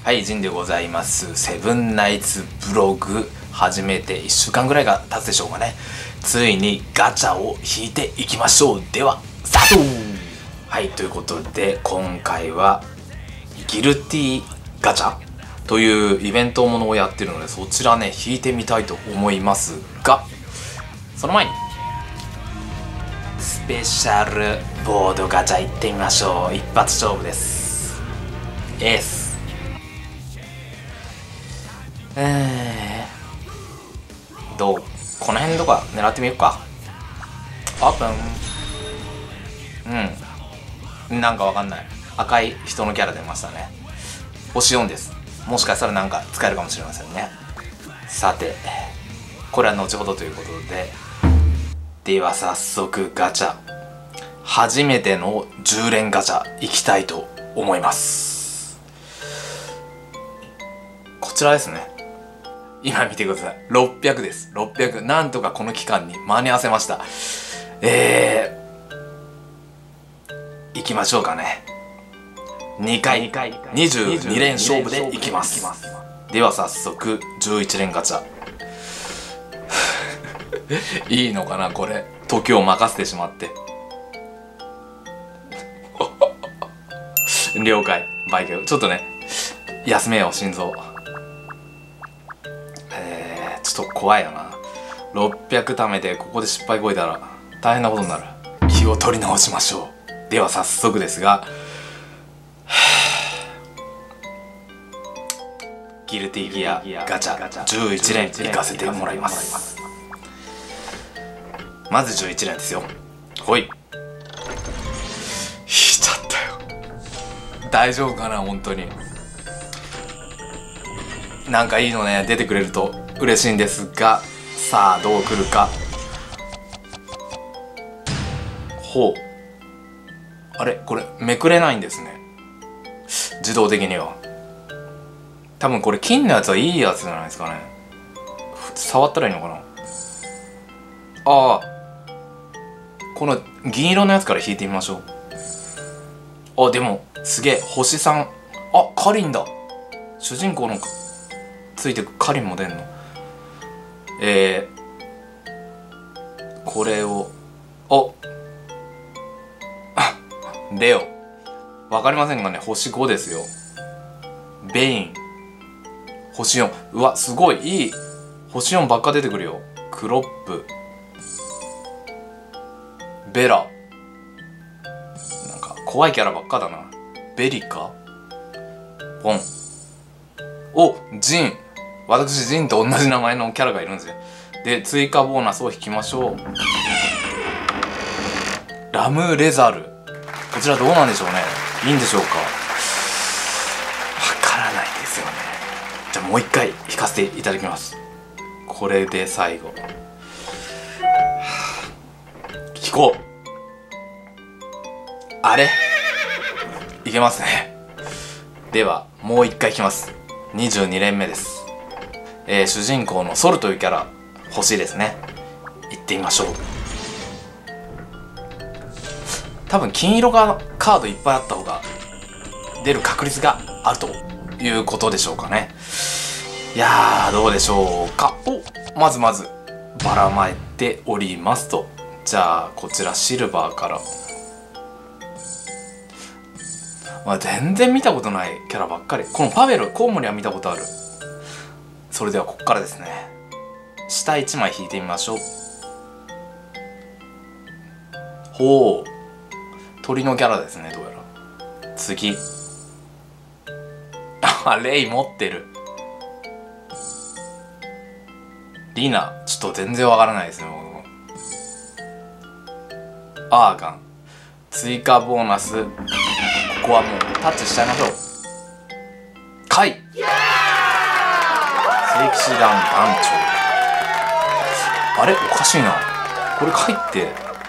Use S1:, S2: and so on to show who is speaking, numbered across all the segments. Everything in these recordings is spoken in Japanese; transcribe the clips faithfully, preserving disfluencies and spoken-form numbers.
S1: はい、ジンでございます。セブンナイツブログ始めていっしゅうかんぐらいが経つでしょうかね。ついにガチャを引いていきましょう。ではスタート。はい、ということで今回はギルティガチャというイベントものをやってるので、そちらね引いてみたいと思いますが、その前にスペシャルボードガチャ行ってみましょう。一発勝負です。エースえー、どうこの辺とか狙ってみようか。オープン。うん、なんかわかんない。赤い人のキャラ出ましたね。星よんです。もしかしたらなんか使えるかもしれませんね。さてこれは後ほどということで、では早速ガチャ、初めてのじゅう連ガチャいきたいと思います。こちらですね。今見てください。ろっぴゃくです。ろっぴゃく。なんとかこの期間に間に合わせました。えー、いきましょうかね。にかいにじゅうに連勝負でいきます。では早速じゅういち連ガチャいいのかなこれ、時を任せてしまって了解。バイクちょっとね休めよう心臓。えー、ちょっと怖いよな。ろっぴゃく貯めてここで失敗こいたら大変なことになる。気を取り直しましょう。では早速ですが、ギルティギアガチャじゅういち連いかせてもらいます。まずじゅういち連ですよ。ほい、引いちゃったよ。大丈夫かな本当に。なんかいいのね出てくれると嬉しいんですが、さあどう来るか。ほう、あれこれめくれないんですね、自動的には。多分これ金のやつはいいやつじゃないですかね。触ったらいいのかな。ああ、この銀色のやつから引いてみましょう。あ、でもすげえ星さん。あ、カリンだ。主人公のついてくカリンも出んの。えー、これをおレオわかりませんがね、星ごですよ。ベイン星よん。うわすごいいい星よんばっか出てくるよ。クロップ、ベラ、なんか怖いキャラばっかだな。ベリカ、ポン、おジン。私ジンと同じ名前のキャラがいるんですよ。で追加ボーナスを引きましょう。ラムレザル、こちらどうなんでしょうね。いいんでしょうか。わからないですよね。じゃあもう一回引かせていただきます。これで最後引こう。あれいけますね。ではもう一回引きます。にじゅうに連目です。えー、主人公のソルというキャラ欲しいですね。行ってみましょう。多分金色がカードいっぱいあった方が出る確率があるということでしょうかね。いやーどうでしょうか。お、まずまずばらまいておりますと。じゃあこちらシルバーから、まあ、全然見たことないキャラばっかり。このパベルコウモリは見たことある。それではここからですね、下いちまい引いてみましょう。ほう、鳥のキャラですねどうやら。次あ、レイ持ってる。リナちょっと全然わからないですね。アーガン、追加ボーナス。ここはもうタッチしちゃいましょう。カイ、聖騎士団団長。あれおかしいなこれカイって。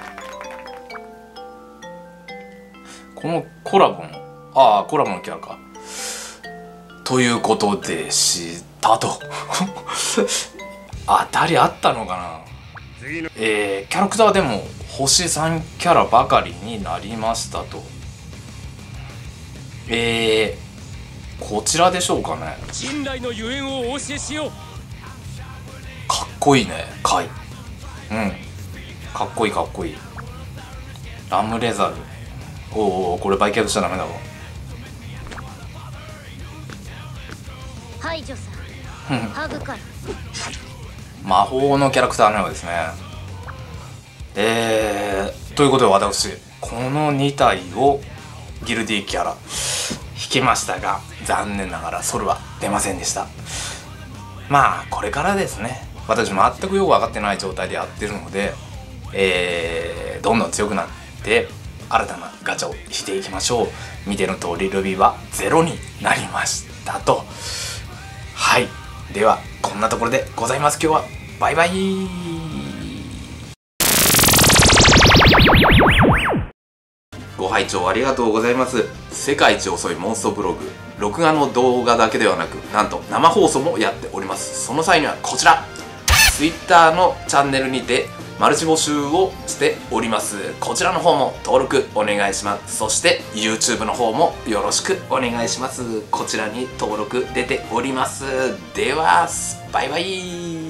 S1: このコラボの、ああコラボのキャラか。ということでしたと当たりあったのかな。えー、キャラクターでも星さんキャラばかりになりましたと。えこちらでしょうかね。
S2: 信頼のゆえんをお教えしよう。
S1: かっこいいね、カイ。うん、かっこいいかっこいい。ラムレザル。おうおう、これ売却しちゃダメだわ。
S3: 排除さハグから
S1: 魔法のキャラクターのようですね。えー、ということで私このに体をギルディキャラ引きましたが、残念ながらソルは出ませんでした。まあこれからですね。私全くよく分かってない状態でやってるので、えー、どんどん強くなって新たなガチャをしていきましょう。見ての通りルビーはゼロになりましたと。はい、ではこんなところでございます。今日はバイバイ。ご拝聴ありがとうございます。世界一遅いモンストブログ、録画の動画だけではなく、なんと生放送もやっております。その際にはこちら Twitter のチャンネルにてマルチ募集をしております。こちらの方も登録お願いします。そして YouTube の方もよろしくお願いします。こちらに登録出ております。ではバイバイ。